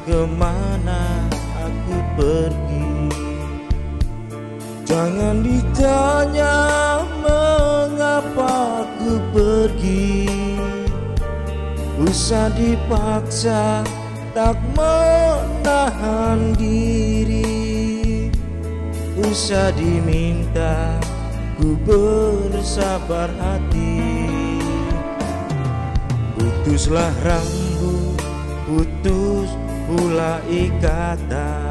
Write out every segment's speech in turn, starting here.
kemana aku pergi. Jangan ditanya mengapa aku pergi. Usah dipaksa, tak menahan diri. Usah diminta, ku bersabar hati. Putuslah rambut, putus pula ikatan.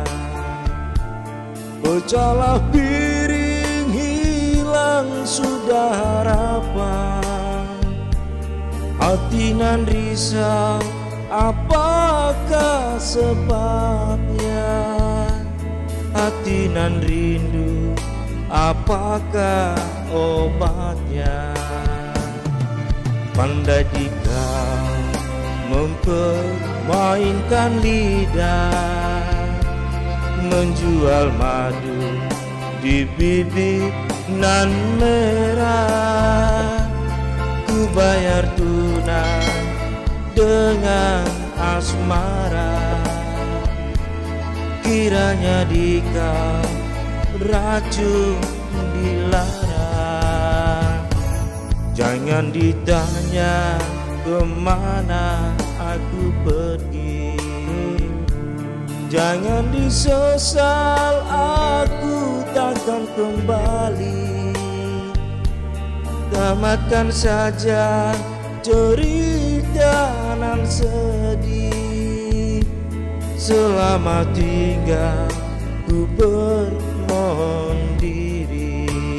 Pecahlah piring, hilang sudah harapan. Hati nan risau, apakah sebabnya? Hati nan rindu, apakah obatnya? Pandai dikau mempermainkan lidah, menjual madu di bibir nan merah. Ku bayar tunai dengan asmara. Kiranya dikau racun dilarang. Jangan ditanya kemana aku pergi. Jangan disesal, aku takkan kembali. Tamatkan saja cerita nan sedih. Selamat tinggal, ku bermohon diri.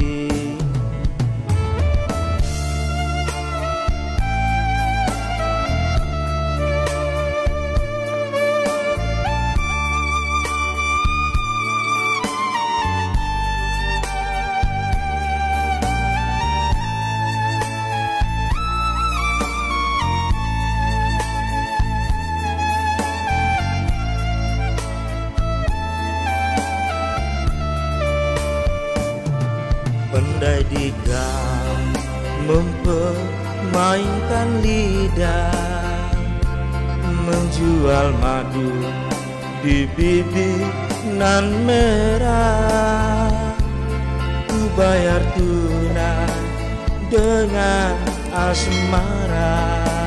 Pandai dikau mempermainkan lidah, menjual madu di bibir nan merah. Ku bayar tunai dengan asmara.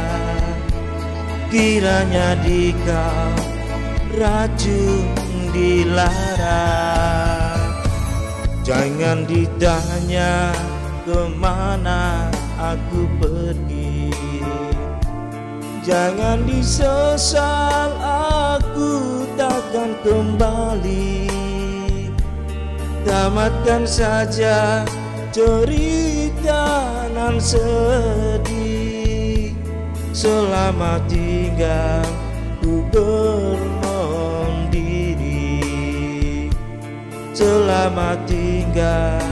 Kiranya dikau racun dilarang. Jangan ditanya kemana aku pergi. Jangan disesal, aku takkan kembali. Tamatkan saja cerita nan sedih. Selamat tinggal, ku bermohon diri. Selamat tinggal,